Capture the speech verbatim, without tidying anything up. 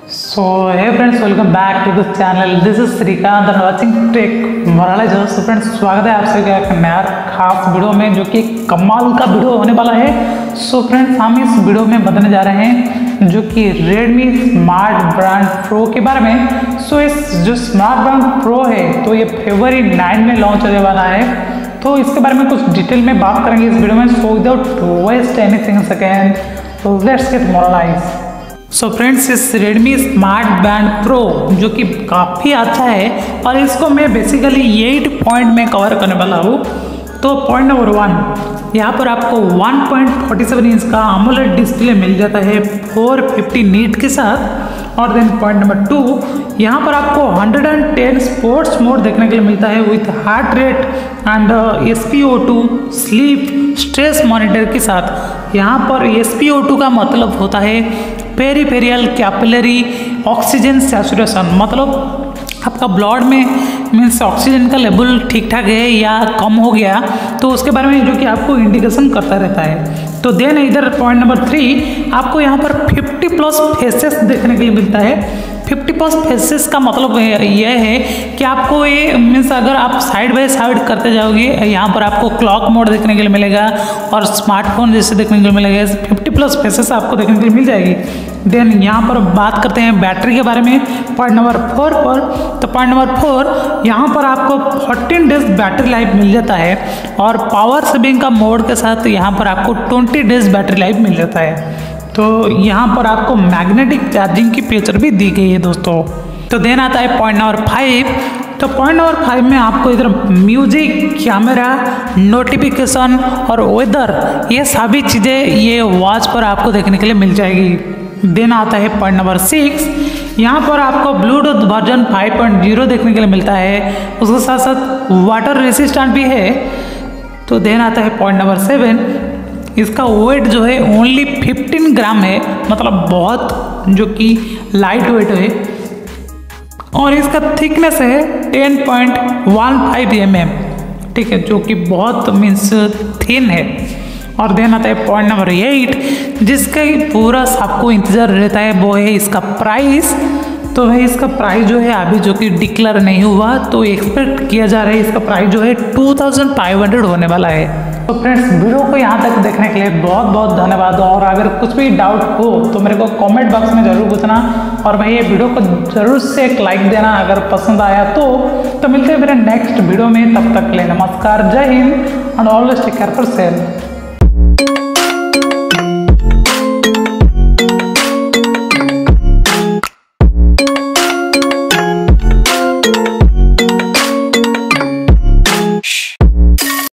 So hey friends, welcome back to this channel. This is Srikanth and watching Tech Morales. So friends, स्वागत है आप सभी का एक नया खास वीडियो में जो कि कमाल का वीडियो होने वाला है. So friends, हम इस वीडियो में बताने जा रहे हैं जो कि Redmi Smart Band Pro के बारे में. So इस जो Smart Band Pro है तो ये फरवरी नौ में लॉन्च होने वाला है. तो इसके बारे में कुछ डिटेल में बात करेंगे इस वीडियो में. So without waste any single second, let's get moralized. So friends, इस Redmi Smart Band Pro जो कि काफ़ी अच्छा है और इसको मैं बेसिकली एट पॉइंट में कवर करने वाला हूँ. तो पॉइंट नंबर वन, यहाँ पर आपको one point four seven inch का AMOLED डिस्प्ले मिल जाता है फोर फिफ्टी नीट के साथ. और देन पॉइंट नंबर टू, यहाँ पर आपको वन टेन स्पोर्ट्स मोड देखने के लिए मिलता है with heart rate and S P O two sleep stress monitor के साथ. यहाँ पर एस पी ओ टू का मतलब होता है पेरीफेरियल कैपिलरी ऑक्सीजन सैचुरेशन, मतलब आपका ब्लड में मीन्स ऑक्सीजन का लेवल ठीक ठाक है या कम हो गया तो उसके बारे में जो कि आपको इंडिकेशन करता रहता है. तो देन इधर पॉइंट नंबर थ्री, आपको यहाँ पर फिफ्टी प्लस फेसेस देखने के लिए मिलता है. फिफ्टी प्लस फेसेस का मतलब यह है कि आपको ये मीन्स अगर आप साइड बाय साइड करते जाओगे यहाँ पर आपको क्लॉक मोड देखने के लिए मिलेगा और स्मार्टफोन जैसे देखने के लिए मिलेगा. फिफ्टी प्लस फेसेस आपको देखने के लिए मिल जाएगी. देन यहाँ पर बात करते हैं बैटरी के बारे में पॉइंट नंबर फोर पर. तो पॉइंट नंबर फोर, यहाँ पर आपको फोर्टीन डेज बैटरी लाइफ मिल जाता है और पावर सेविंग का मोड के साथ यहाँ पर आपको ट्वेंटी डेज बैटरी लाइफ मिल जाता है. तो यहाँ पर आपको मैग्नेटिक चार्जिंग की फीचर भी दी गई है दोस्तों. तो देन आता है पॉइंट नंबर फाइव. तो पॉइंट नंबर फाइव में आपको इधर म्यूजिक, कैमरा, नोटिफिकेशन और वेदर ये सभी चीज़ें ये वॉच पर आपको देखने के लिए मिल जाएगी. देन आता है पॉइंट नंबर सिक्स, यहाँ पर आपको Bluetooth version five point zero देखने के लिए मिलता है, उसके साथ साथ वाटर रेसिस्टेंट भी है. तो देन आता है पॉइंट नंबर सेवन, इसका वेट जो है ओनली फिफ्टीन ग्राम है, मतलब बहुत जो कि लाइट वेट है. और इसका थिकनेस है ten point one five M M, ठीक है, जो कि बहुत मीन्स थिन है. और देन आता है पॉइंट नंबर एट, जिसका पूरा सबको इंतज़ार रहता है, वो है इसका प्राइस. तो भाई इसका प्राइस जो है अभी जो कि डिक्लेयर नहीं हुआ, तो एक्सपेक्ट किया जा रहा है इसका प्राइस जो है टू थाउजेंड फाइव हंड्रेड होने वाला है. तो फ्रेंड्स, वीडियो को यहाँ तक देखने के लिए बहुत बहुत धन्यवाद. और अगर कुछ भी डाउट हो तो मेरे को कमेंट बॉक्स में ज़रूर पूछना और भाई ये वीडियो को ज़रूर से एक लाइक देना अगर पसंद आया तो. तो मिलते हैं मेरे नेक्स्ट वीडियो में, तब तक के लिए नमस्कार, जय हिंद and always take care for self.